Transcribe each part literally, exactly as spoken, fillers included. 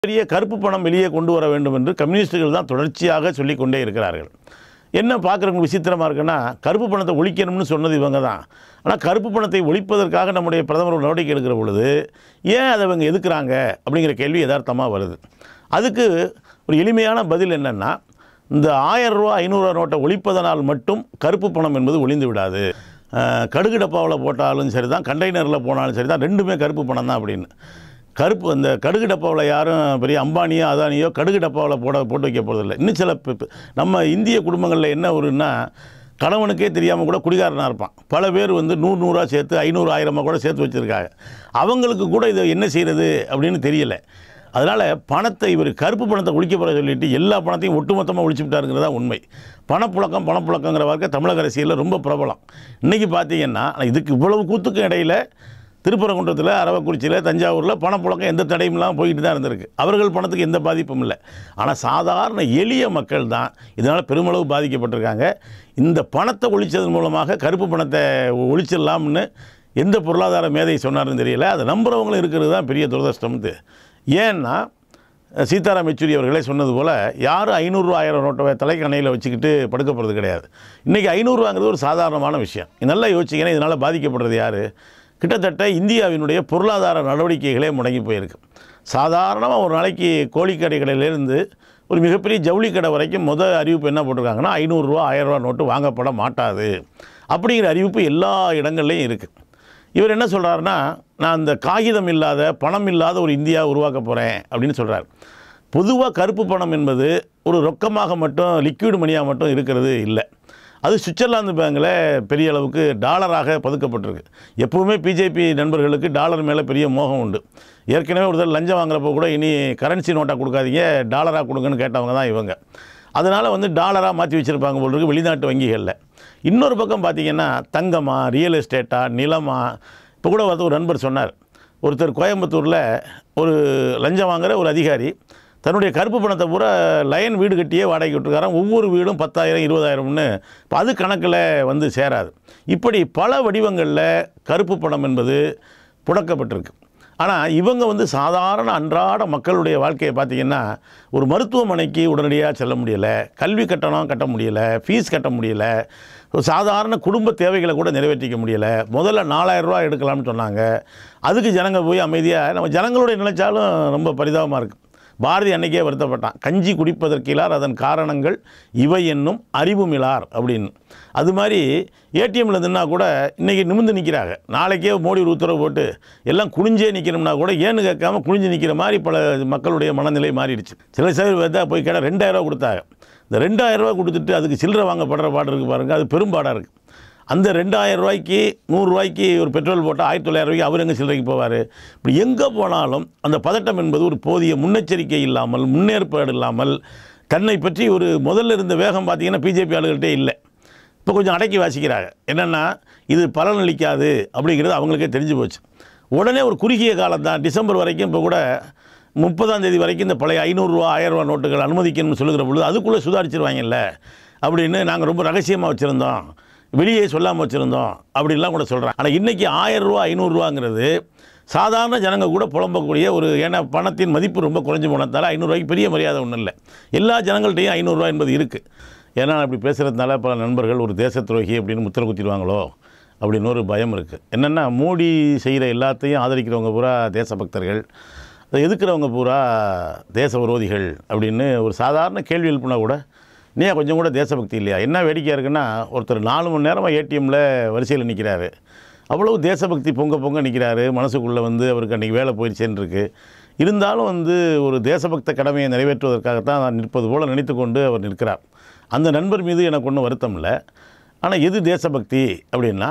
பெரிய கருப்பு பணம் வெளியே கொண்டு வர வேண்டும் என்று கம்யூனிஸ்டுகள் தான் தொடர்ச்சியாக சொல்லிக் கொண்டே இருக்கிறார்கள். என்ன பார்க்குறவங்க விசித்திரமாக இருக்குன்னா, கருப்பு பணத்தை ஒழிக்கணும்னு சொன்னது இவங்க தான். ஆனால் கருப்பு பணத்தை ஒழிப்பதற்காக நம்முடைய பிரதமர் ஒரு நடவடிக்கை எடுக்கிற பொழுது ஏன் அதை இவங்க எதுக்குறாங்க அப்படிங்கிற கேள்வி யதார்த்தமாக வருது. அதுக்கு ஒரு எளிமையான பதில் என்னென்னா, இந்த ஆயிரம் ரூபா ஐநூறுரூவா நோட்டை ஒழிப்பதனால் மட்டும் கருப்பு பணம் என்பது ஒழிந்து விடாது. கடுகு டப்பாவில் போட்டாலும் சரி தான், கண்டெய்னரில் போனாலும் சரி தான், ரெண்டுமே கருப்பு பணம் தான் அப்படின்னு. கருப்பு அந்த கடுகு டப்பாவில் யாரும் பெரிய அம்பானியோ அதானியோ கடுகு டப்பாவில் போட போட்டு வைக்க போகிறதில்ல. இன்னும் சில நம்ம இந்திய குடும்பங்களில் என்ன ஒருன்னா, கணவனுக்கே தெரியாமல் கூட குடிகாரனாக இருப்பான். பல பேர் வந்து நூறு நூறாக சேர்த்து ஐநூறு ஆயிரமாக கூட சேர்த்து வச்சுருக்காங்க. அவங்களுக்கு கூட இதை என்ன செய்கிறது அப்படின்னு தெரியலை. அதனால் பணத்தை இவர் கருப்பு பணத்தை ஒழிக்க போகிற சொல்லிட்டு எல்லா பணத்தையும் ஒட்டுமொத்தமாக ஒழிச்சு விட்டாருங்கிறதா உண்மை. பணப்புழக்கம் பணப்புழக்கங்கிற வார்த்தை தமிழக அரசியலில் ரொம்ப பிரபலம். இன்றைக்கி பார்த்தீங்கன்னா இதுக்கு இவ்வளவு கூத்துக்கும் இடையில் திருப்பரங்குன்றத்தில், அரவக்குறிச்சியில், தஞ்சாவூரில் பணப்புழக்கம் எந்த தடையும் இல்லாமல் போய்கிட்டு தான் இருந்திருக்கு. அவர்கள் பணத்துக்கு எந்த பாதிப்பும் இல்லை. ஆனால் சாதாரண எளிய மக்கள் தான் இதனால் பெருமளவு பாதிக்கப்பட்டிருக்காங்க. இந்த பணத்தை ஒழிச்சதன் மூலமாக கருப்பு பணத்தை ஒழிச்சிடலாம்னு எந்த பொருளாதார மேதை சொன்னார்னு தெரியல. அதை நம்புகிறவங்களும் இருக்கிறது தான் பெரிய துரதிர்ஷ்டம்து. ஏன்னா சீதாராம் யெச்சூரி அவர்களே சொன்னது போல், யாரும் ஐநூறுரூவா ஆயிரம் நோட்டை தலைக்கணையில் வச்சுக்கிட்டு படுக்க போகிறது கிடையாது. இன்றைக்கி ஐநூறுரூவாங்கிறது ஒரு சாதாரணமான விஷயம். நல்லா யோசிச்சிங்கன்னா இதனால் பாதிக்கப்படுறது யார்? கிட்டத்தட்ட இந்தியாவினுடைய பொருளாதார நடவடிக்கைகளே முடங்கி போயிருக்கு. சாதாரணமாக ஒரு நாளைக்கு கோழிக்கடை கடையிலேருந்து ஒரு மிகப்பெரிய ஜவுளி கடை வரைக்கும் முதல் அறிவிப்பு என்ன போட்டிருக்காங்கன்னா, ஐநூறுரூவா ஆயிரரூவா நோட்டு வாங்கப்பட மாட்டாது அப்படிங்கிற அறிவிப்பு எல்லா இடங்கள்லையும் இருக்குது. இவர் என்ன சொல்கிறாருன்னா, நான் அந்த காகிதம் இல்லாத பணம் இல்லாத ஒரு இந்தியா உருவாக்க போகிறேன் அப்படின்னு சொல்கிறார். பொதுவாக கருப்பு பணம் என்பது ஒரு ரொக்கமாக மட்டும் லிக்விட் மணியாக மட்டும் இருக்கிறது இல்லை. அது சுவிட்சர்லாந்து பேங்கில் பெரிய அளவுக்கு டாலராக பதுக்கப்பட்டிருக்கு. எப்போவுமே பிஜேபி நண்பர்களுக்கு டாலர் மேலே பெரிய மோகம் உண்டு. ஏற்கனவே ஒரு தடவை லஞ்சம் வாங்குறப்போ கூட இனி கரன்சி நோட்டாக கொடுக்காதீங்க, டாலராக கொடுங்கன்னு கேட்டவங்க தான் இவங்க. அதனால் வந்து டாலராக மாற்றி வச்சுருப்பாங்க போல் இருக்குது வெளிநாட்டு வங்கிகளில். இன்னொரு பக்கம் பார்த்திங்கன்னா தங்கமா, ரியல் எஸ்டேட்டா, நிலமா. இப்போ கூட வந்து ஒரு நண்பர் சொன்னார், ஒருத்தர் கோயம்புத்தூரில் ஒரு லஞ்சம் வாங்குகிற ஒரு அதிகாரி தன்னுடைய கருப்பு பணத்தை பூரா லைன் வீடு கட்டியே வாடகைக்கு விட்டுருக்காராம். ஒவ்வொரு வீடும் பத்தாயிரம் இருபதாயிரம்னு. இப்போ அது கணக்கில் வந்து சேராது. இப்படி பல வடிவங்களில் கருப்பு பணம் என்பது புழக்கப்பட்டிருக்கு. ஆனால் இவங்க வந்து சாதாரண அன்றாட மக்களுடைய வாழ்க்கையை பார்த்திங்கன்னா, ஒரு மருத்துவமனைக்கு உடனடியாக செல்ல முடியலை, கல்வி கட்டணம் கட்ட முடியலை, ஃபீஸ் கட்ட முடியலை, ஒரு சாதாரண குடும்ப தேவைகளை கூட நிறைவேற்றிக்க முடியலை. முதல்ல நாலாயிரம் ரூபா எடுக்கலாம்னு சொன்னாங்க. அதுக்கு ஜனங்க போய் அமைதியாக, நம்ம ஜனங்களுடைய நினைச்சாலும் ரொம்ப பரிதாபமாக இருக்குது. பாரதி அன்னைக்கே வருத்தப்பட்டான், கஞ்சி குடிப்பதற்கிலார் அதன் காரணங்கள் இவை என்னும் அறிவுமிலார் அப்படின்னு. அது மாதிரி ஏடிஎம்மில் இருந்துன்னா கூட இன்றைக்கி நிமிர்ந்து நிற்கிறாங்க. நாளைக்கே மோடி ஒரு உத்தரவு போட்டு எல்லாம் குனிஞ்சே நிற்கணும்னா கூட ஏன்னு கேட்காம குனிஞ்சு நிற்கிற மாதிரி பல மக்களுடைய மனநிலை மாறிடுச்சு. சில சேவை பார்த்தா போய் கேட்டால் ரெண்டாயிரரூவா கொடுத்தாங்க. இந்த ரெண்டாயிரரூவா கொடுத்துட்டு அதுக்கு சில்லறை வாங்கப்படுற பாடு இருக்குது பாருங்கள், அது பெரும்பாடாக இருக்குது. அந்த ரெண்டாயிரம் ரூபாய்க்கு நூறுரூவாய்க்கு ஒரு பெட்ரோல் போட்டால் ஆயிரத்தி தொள்ளாயிரம் ரூபாய்க்கு அவர் எங்கே சில்லறைக்கு போவார்? இப்படி எங்கே போனாலும் அந்த பதட்டம் என்பது ஒரு போதிய முன்னெச்சரிக்கை இல்லாமல், முன்னேற்பாடு இல்லாமல், தன்னை பற்றி ஒரு முதல்ல இருந்த வேகம் பார்த்திங்கன்னா பிஜேபி ஆளுகள்கிட்டே இல்லை. இப்போ கொஞ்சம் அடக்கி வாசிக்கிறாங்க. என்னென்னா இது பலனளிக்காது அப்படிங்கிறது அவங்களுக்கே தெரிஞ்சு போச்சு. உடனே ஒரு குறுகிய காலம் தான், டிசம்பர் வரைக்கும். இப்போ கூட முப்பதாம் தேதி வரைக்கும் இந்த பழைய ஐநூறுரூவா ஆயிரரூவா நோட்டுகள் அனுமதிக்கணும்னு சொல்லுகிற பொழுது அதுக்குள்ளே சுதாரிச்சிருவாங்கல்ல அப்படின்னு நாங்கள் ரொம்ப ரகசியமாக வச்சுருந்தோம், வெளியே சொல்லாமல் வச்சுருந்தோம் அப்படின்லாம் கூட சொல்கிறாங்க. ஆனால் இன்றைக்கி ஆயிரரூவா ஐநூறுரூவாங்கிறது சாதாரண ஜனங்க கூட புலம்பக்கூடிய ஒரு, ஏன்னா பணத்தின் மதிப்பு ரொம்ப குறைஞ்சி போனதால் ஐநூறுரூவாய்க்கு பெரிய மரியாதை ஒன்றும் இல்லை. எல்லா ஜனங்கள்கிட்டையும் ஐநூறுரூவா என்பது இருக்குது. ஏன்னா அப்படி பேசுகிறதுனால பல நண்பர்கள் ஒரு தேச துரோகி அப்படின்னு முத்திர குத்திடுவாங்களோ அப்படின்னு ஒரு பயம் இருக்குது. என்னென்னா மோடி செய்கிற எல்லாத்தையும் ஆதரிக்கிறவங்க பூரா தேசபக்தர்கள், அதை எதுக்கிறவங்க பூரா தேச விரோதிகள் அப்படின்னு ஒரு சாதாரண கேள்வி எழுப்புனா கூட, நீ கொஞ்சம் கூட தேசபக்தி இல்லையா? என்ன வேடிக்கையாக இருக்குன்னா, ஒருத்தர் நாலு மணி நேரமாக ஏடிஎம்மில் வரிசையில் நிற்கிறாரு, அவ்வளவு தேசபக்தி பொங்க பொங்க நிற்கிறாரு. மனசுக்குள்ளே வந்து அவருக்கு அன்றைக்கி வேலை போயிடுச்சேன்னு இருக்குது. இருந்தாலும் வந்து ஒரு தேசபக்த கடமையை நிறைவேற்றுவதற்காகத்தான் நான் நிற்பது போல் நினைத்து கொண்டு அவர் நிற்கிறார். அந்த நண்பர் மீது எனக்கு ஒன்றும் வருத்தம் இல்லை. ஆனால் எது தேசபக்தி அப்படின்னா,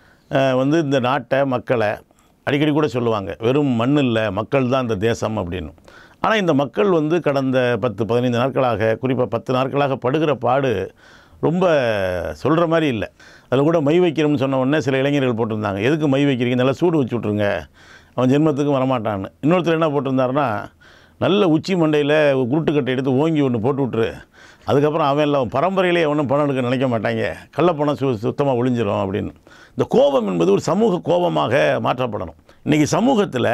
வந்து இந்த நாட்டை மக்களை அடிக்கடி கூட சொல்லுவாங்க, வெறும் மண் இல்லை மக்கள் தான் இந்த தேசம் அப்படின்னு. ஆனால் இந்த மக்கள் வந்து கடந்த பத்து பதினைந்து நாட்களாக, குறிப்பாக பத்து நாட்களாக படுகிற பாடு ரொம்ப சொல்கிற மாதிரி இல்லை. அதில் கூட மை வைக்கிறோம்னு சொன்ன உடனே சில இளைஞர்கள் போட்டிருந்தாங்க, எதுக்கு மை வைக்கிறீங்க, நல்லா சூடு வச்சு விட்ருங்க, அவன் ஜென்மத்துக்கும் வரமாட்டான்னு. இன்னொருத்தர் என்ன போட்டிருந்தாருன்னா, நல்ல உச்சி மண்டையில் குருட்டுக்கட்டை எடுத்து ஓங்கி ஒன்று போட்டு விட்ரு, அதுக்கப்புறம் அவன் இல்லை பரம்பரையிலே ஒன்றும் பணம் எடுக்க நினைக்க மாட்டாங்க, கள்ளப்பணம் சு சுத்தமாக ஒழிஞ்சிரும் அப்படின்னு. இந்த கோபம் என்பது ஒரு சமூக கோபமாக மாற்றப்படணும். இன்றைக்கி சமூகத்தில்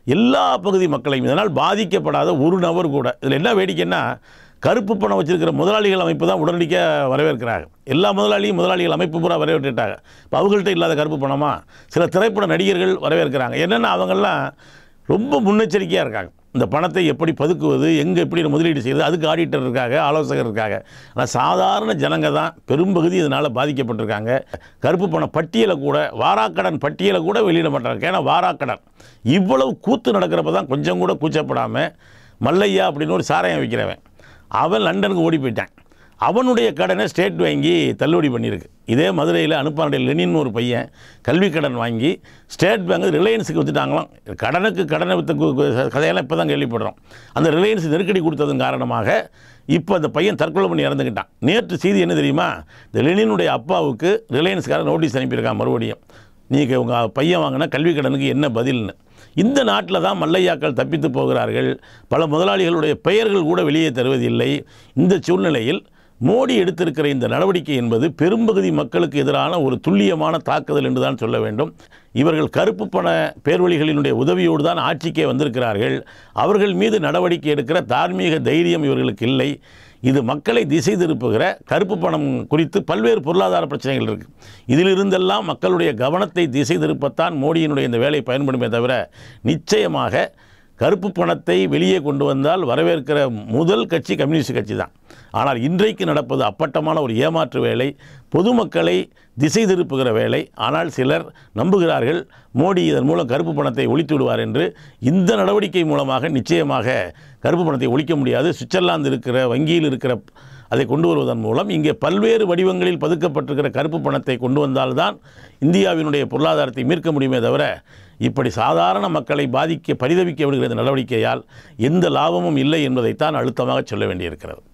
எல்லா பகுதி மக்களையும் இதனால் பாதிக்கப்படாத ஒரு நபர் கூட. இதில் என்ன வேடிக்கைன்னா, கருப்பு பணம் வச்சிருக்கிற முதலாளிகள் அமைப்பு தான் உடனடியாக வரவேற்கிறாங்க. எல்லா முதலாளியும் முதலாளிகள் அமைப்பு பூரா வரவேற்றுட்டாங்க. இப்போ அவங்கள்ட்ட இல்லாத கருப்பு பணமா சில திரைப்பட நடிகர்கள் வரவேற்கிறாங்க. என்னென்னா அவங்கெல்லாம் ரொம்ப முன்னெச்சரிக்கையாக இருக்காங்க. இந்த பணத்தை எப்படி பதுக்குவது, எங்கே எப்படி முதலீடு செய்வது, அதுக்கு ஆடிட்டர் இருக்காங்க, ஆலோசகர் இருக்காங்க. ஆனால் சாதாரண ஜனங்க தான் பெரும்பகுதி இதனால் பாதிக்கப்பட்டிருக்காங்க. கருப்பு பண பட்டியலை கூட, வாராக்கடன் பட்டியலை கூட வெளியிட மாட்டாங்க. ஏன்னா வாராக்கடன் இவ்வளவு கூத்து நடக்கிறப்ப தான் கொஞ்சம் கூட கூச்சப்படாமல் மல்லையா அப்படின்னு ஒரு சாராயம் விற்கிறவன் அவன் லண்டனுக்கு ஓடி போயிட்டான். அவனுடைய கடனை ஸ்டேட் வங்கி தள்ளுபடி பண்ணியிருக்கு. இதே மதுரையில் அனுப்பானுடைய லெனின் ஒரு பையன் கல்வி கடன் வாங்கி ஸ்டேட் பேங்க் ரிலையன்ஸுக்கு விற்றுட்டாங்களாம். கடனுக்கு கடனை விற்ற கதையெல்லாம் இப்போ தான் கேள்விப்படுறோம். அந்த ரிலையன்ஸ் நெருக்கடி கொடுத்ததன் காரணமாக இப்போ அந்த பையன் தற்கொலை பண்ணி இறந்துக்கிட்டான். நேற்று செய்தி என்ன தெரியுமா, இந்த லெனினுடைய அப்பாவுக்கு ரிலையன்ஸ்கார நோட்டீஸ் அனுப்பியிருக்கான். மறுபடியும் நீங்கள் உங்கள் பையன் வாங்கினா கல்வி கடனுக்கு என்ன பதில்னு. இந்த நாட்டில் தான் மல்லையாக்கள் தப்பித்து போகிறார்கள். பல முதலாளிகளுடைய பெயர்கள் கூட வெளியே தருவதில்லை. இந்த சூழ்நிலையில் மோடி எடுத்திருக்கிற இந்த நடவடிக்கை என்பது பெரும்பகுதி மக்களுக்கு எதிரான ஒரு துல்லியமான தாக்குதல் என்று தான் சொல்ல வேண்டும். இவர்கள் கருப்பு பண பேர்வழிகளினுடைய உதவியோடு தான் ஆட்சிக்கே வந்திருக்கிறார்கள். அவர்கள் மீது நடவடிக்கை எடுக்கிற தார்மீக தைரியம் இவர்களுக்கு இல்லை. இது மக்களை திசை திருப்புகிற கருப்பு பணம் குறித்து பல்வேறு பொருளாதார பிரச்சனைகள் இருக்குது. இதிலிருந்தெல்லாம் மக்களுடைய கவனத்தை திசை திருப்பத்தான் மோடியினுடைய இந்த வேலை பயன்படுமே தவிர, நிச்சயமாக கருப்பு பணத்தை வெளியே கொண்டு வந்தால் வரவேற்கிற முதல் கட்சி கம்யூனிஸ்ட் கட்சி தான். ஆனால் இன்றைக்கு நடப்பது அப்பட்டமான ஒரு ஏமாற்று வேலை, பொதுமக்களை திசை திருப்புகிற வேலை. ஆனால் சிலர் நம்புகிறார்கள் மோடி இதன் மூலம் கருப்பு பணத்தை ஒழித்து விடுவார் என்று. இந்த நடவடிக்கை மூலமாக நிச்சயமாக கருப்பு பணத்தை ஒழிக்க முடியாது. சுவிட்சர்லாந்து இருக்கிற வங்கியில் இருக்கிற அதை கொண்டு வருவதன் மூலம் இங்கே பல்வேறு வடிவங்களில் பதுக்கப்பட்டிருக்கிற கருப்பு பணத்தை கொண்டு வந்தால்தான் இந்தியாவினுடைய பொருளாதாரத்தை மீட்க முடியுமே தவிர, இப்படி சாதாரண மக்களை பாதிக்க பரிதவிக்க விடுகிற இந்த நடவடிக்கையால் எந்த லாபமும் இல்லை என்பதைத்தான் அழுத்தமாக சொல்ல வேண்டியிருக்கிறது.